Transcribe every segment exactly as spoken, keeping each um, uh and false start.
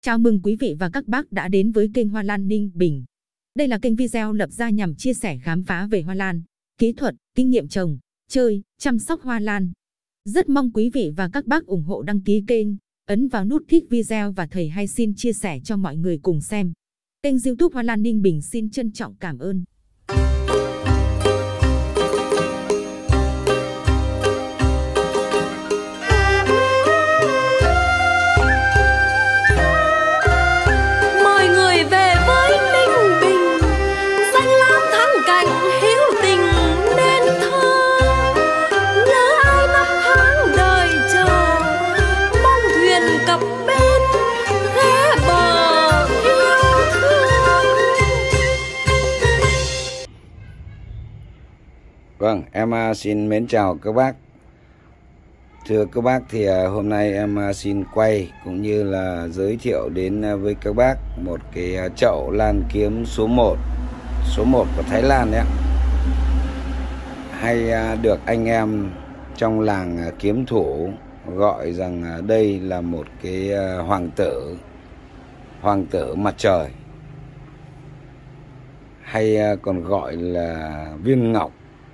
Chào mừng quý vị và các bác đã đến với kênh Hoa Lan Ninh Bình. Đây là kênh video lập ra nhằm chia sẻ khám phá về hoa lan, kỹ thuật, kinh nghiệm trồng, chơi, chăm sóc hoa lan. Rất mong quý vị và các bác ủng hộ đăng ký kênh, ấn vào nút thích video và thầy hay xin chia sẻ cho mọi người cùng xem. Kênh YouTube Hoa Lan Ninh Bình xin trân trọng cảm ơn. Vâng, em xin mến chào các bác. Thưa các bác, thì hôm nay em xin quay cũng như là giới thiệu đến với các bác một cái chậu lan kiếm số một, số một của Thái Lan đấy ạ. Hay được anh em trong làng kiếm thủ gọi rằng đây là một cái hoàng tử, hoàng tử mặt trời, hay còn gọi là viên ngọc.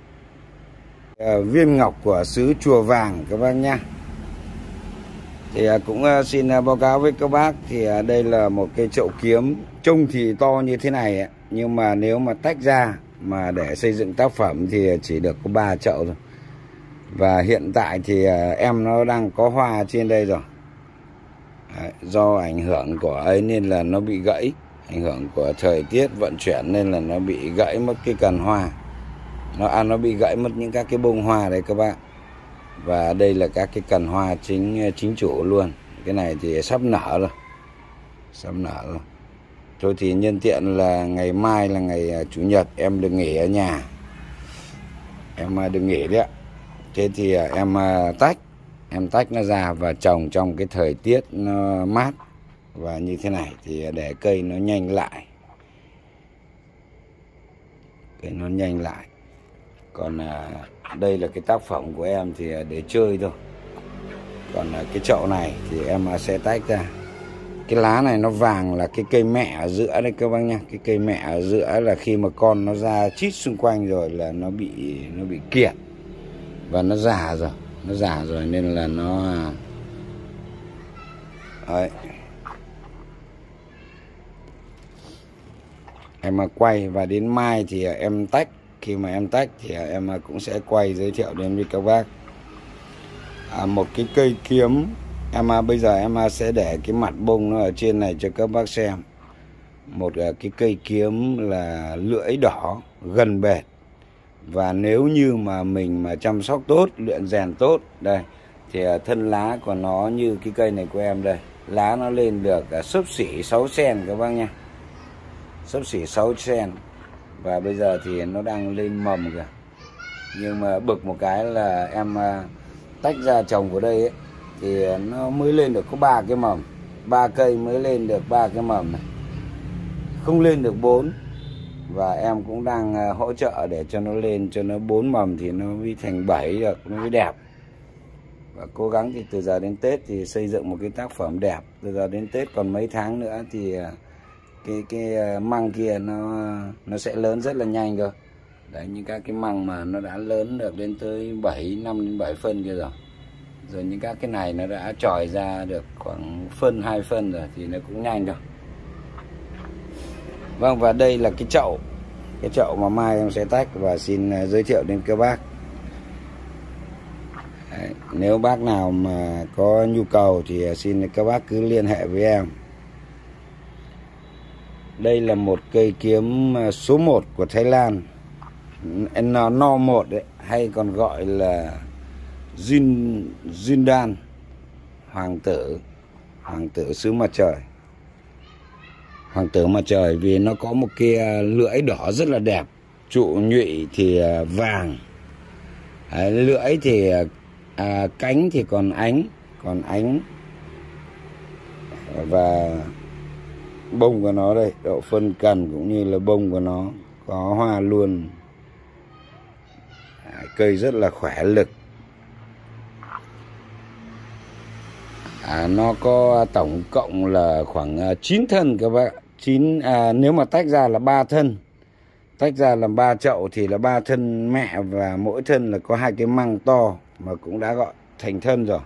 Viên ngọc của xứ Chùa Vàng các bác nhá. Thì cũng xin báo cáo với các bác, thì đây là một cái chậu kiếm trông thì to như thế này, nhưng mà nếu mà tách ra mà để xây dựng tác phẩm thì chỉ được có ba chậu thôi. Và hiện tại thì em nó đang có hoa trên đây rồi. Đấy, do ảnh hưởng của ấy nên là nó bị gãy, ảnh hưởng của thời tiết vận chuyển nên là nó bị gãy mất cái cần hoa. Nó à, nó bị gãy mất những các cái bông hoa đấy các bạn. Và đây là các cái cần hoa chính chính chủ luôn. Cái này thì sắp nở rồi, sắp nở rồi. Thôi thì nhân tiện là ngày mai là ngày chủ nhật, em được nghỉ ở nhà, em được nghỉ đấy ạ. Thế thì em tách em tách nó ra và trồng trong cái thời tiết nó mát và như thế này thì để cây nó nhanh lại, cây nó nhanh lại. Còn à, đây là cái tác phẩm của em thì để chơi thôi. Còn à, cái chậu này thì em sẽ tách ra. Cái lá này nó vàng là cái cây mẹ ở giữa đây các bác nha. Cái cây mẹ ở giữa là khi mà con nó ra chít xung quanh rồi là nó bị nó bị kiệt và nó già rồi, nó già rồi nên là nó đấy. Em mà quay và đến mai thì em tách. Khi mà em tách thì em cũng sẽ quay giới thiệu đến với các bác à, một cái cây kiếm. Em bây giờ em sẽ để cái mặt bông nó ở trên này cho các bác xem. Một cái cây kiếm là lưỡi đỏ, gần bệt. Và nếu như mà mình mà chăm sóc tốt, luyện rèn tốt đây thì thân lá của nó như cái cây này của em đây, lá nó lên được xấp xỉ sáu xen các bác nha, xấp xỉ sáu xen. Và bây giờ thì nó đang lên mầm kìa. Nhưng mà bực một cái là em tách ra trồng của đây ấy, thì nó mới lên được có ba cái mầm, ba cây mới lên được ba cái mầm này, không lên được bốn. Và em cũng đang hỗ trợ để cho nó lên, cho nó bốn mầm thì nó mới thành bảy được, nó mới đẹp. Và cố gắng thì từ giờ đến Tết thì xây dựng một cái tác phẩm đẹp. Từ giờ đến Tết còn mấy tháng nữa thì cái cái măng kia nó nó sẽ lớn rất là nhanh cơ. Đấy, những các cái măng mà nó đã lớn được đến tới bảy, năm đến bảy phân kia rồi. Rồi những các cái này nó đã tròi ra được khoảng phân, hai phân rồi thì nó cũng nhanh rồi. Vâng, và đây là cái chậu, cái chậu mà mai em sẽ tách và xin giới thiệu đến các bác. Đấy, nếu bác nào mà có nhu cầu thì xin các bác cứ liên hệ với em. Đây là một cây kiếm số một của Thái Lan, no một đấy, hay còn gọi là Jin, Jindan, hoàng tử, hoàng tử xứ mặt trời. Hoàng tử mặt trời vì nó có một cái lưỡi đỏ rất là đẹp, trụ nhụy thì vàng, đấy, lưỡi thì à, cánh thì còn ánh, còn ánh. Và bông của nó đây, độ phân cành cũng như là bông của nó có hoa luôn. Cây rất là khỏe lực. À, nó có tổng cộng là khoảng chín thân các bác. chín à, nếu mà tách ra là ba thân. Tách ra làm ba chậu thì là ba thân mẹ, và mỗi thân là có hai cái măng to mà cũng đã gọi thành thân rồi.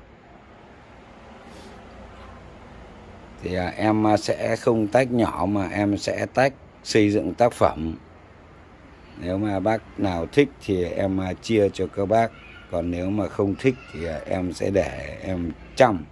Thì à, em sẽ không tách nhỏ mà em sẽ tách xây dựng tác phẩm. Nếu mà bác nào thích thì em chia cho các bác, còn nếu mà không thích thì em sẽ để em chăm.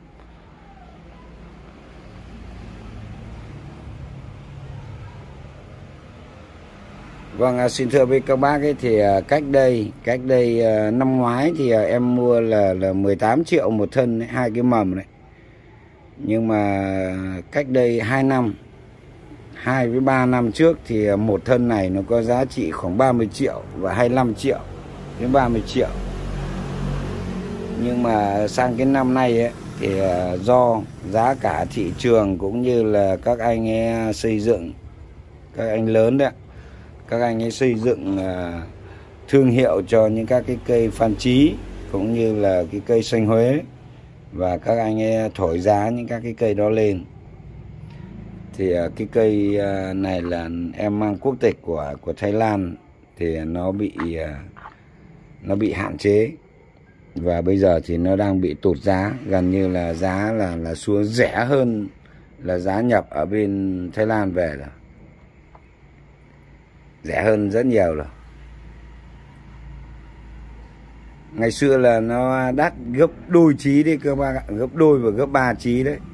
Vâng, xin thưa với các bác ấy, thì cách đây cách đây năm ngoái thì em mua là là mười tám triệu một thân ấy, hai cái mầm đấy. Nhưng mà cách đây hai năm, hai với ba năm trước thì một thân này nó có giá trị khoảng ba mươi triệu và hai mươi lăm triệu đến ba mươi triệu. Nhưng mà sang cái năm nay ấy, thì do giá cả thị trường cũng như là các anh ấy xây dựng, các anh lớn đấy, các anh ấy xây dựng uh, thương hiệu cho những các cái cây Phan Chí cũng như là cái cây xanh Huế, và các anh ấy thổi giá những các cái cây đó lên. Thì uh, cái cây uh, này là em mang quốc tịch của của Thái Lan, thì nó bị uh, nó bị hạn chế, và bây giờ thì nó đang bị tụt giá, gần như là giá là là xuống rẻ hơn là giá nhập ở bên Thái Lan về rồi. Rẻ hơn rất nhiều rồi. Ngày xưa là nó đắt gấp đôi chí đấy các bác ạ, gấp đôi và gấp ba chí đấy.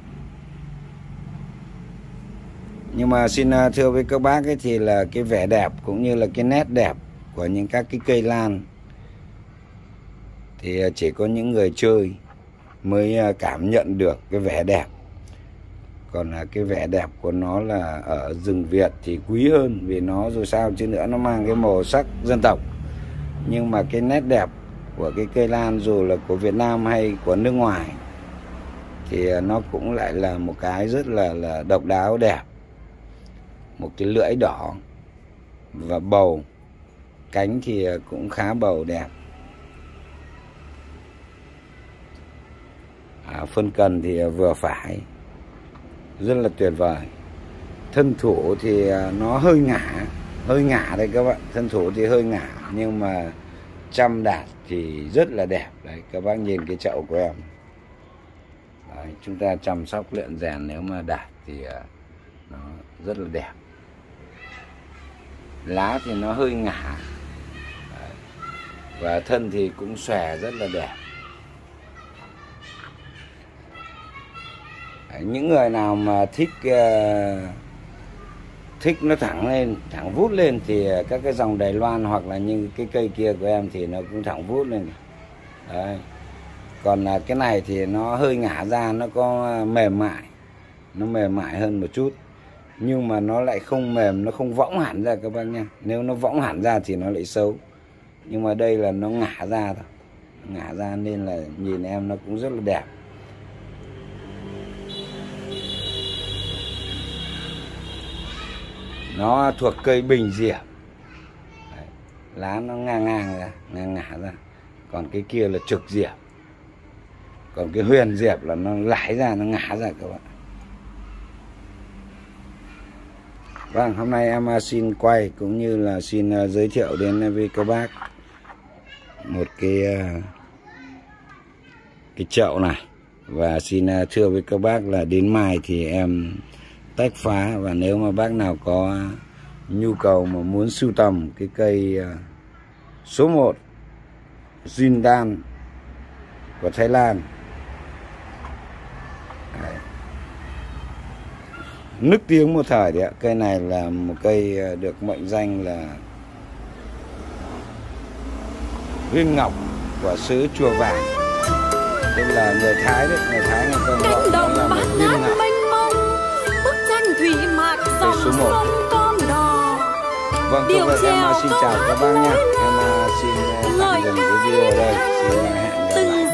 Nhưng mà xin thưa với các bác ấy, thì là cái vẻ đẹp cũng như là cái nét đẹp của những các cái cây lan thì chỉ có những người chơi mới cảm nhận được cái vẻ đẹp. Còn cái vẻ đẹp của nó là ở rừng Việt thì quý hơn, vì nó dù sao chứ nữa nó mang cái màu sắc dân tộc. Nhưng mà cái nét đẹp của cái cây lan dù là của Việt Nam hay của nước ngoài thì nó cũng lại là một cái rất là, là độc đáo đẹp. Một cái lưỡi đỏ và bầu, cánh thì cũng khá bầu đẹp. À, phân cần thì vừa phải, rất là tuyệt vời. Thân thủ thì nó hơi ngả, hơi ngả đây các bạn. Thân thủ thì hơi ngả, nhưng mà chăm đạt thì rất là đẹp. Đấy, các bác nhìn cái chậu của em. Đấy, chúng ta chăm sóc luyện rèn nếu mà đạt thì nó rất là đẹp. Lá thì nó hơi ngả. Đấy, và thân thì cũng xòe rất là đẹp. Những người nào mà thích uh, thích nó thẳng lên, thẳng vút lên thì các cái dòng Đài Loan hoặc là những cái cây kia của em thì nó cũng thẳng vút lên. Đấy. Còn uh, cái này thì nó hơi ngả ra, nó có mềm mại, nó mềm mại hơn một chút, nhưng mà nó lại không mềm, nó không võng hẳn ra các bác nha. Nếu nó võng hẳn ra thì nó lại xấu, nhưng mà đây là nó ngả ra thôi, ngả ra nên là nhìn em nó cũng rất là đẹp. Nó thuộc cây bình diệp. Đấy, lá nó ngang ngang ra, ngang ngả ra. Còn cái kia là trực diệp. Còn cái huyền diệp là nó lãi ra, nó ngả ra các bạn. Vâng, hôm nay em xin quay cũng như là xin giới thiệu đến với các bác một cái cái chậu này. Và xin thưa với các bác là đến mai thì em tách phá, và nếu mà bác nào có nhu cầu mà muốn sưu tầm cái cây số một Jindan của Thái Lan, đấy, nức tiếng một thời đấy ạ. Cây này là một cây được mệnh danh là viên ngọc của xứ Chùa Vàng, tức là người Thái đấy, người Thái người ta gọi nó là một viên ngọc. Thủy mạc dòng sông con đò. Vâng, thưa vậy em xin chào các bác nhé. Em xin tạm dừng cái video ở đây. Xin hẹn gặp lại.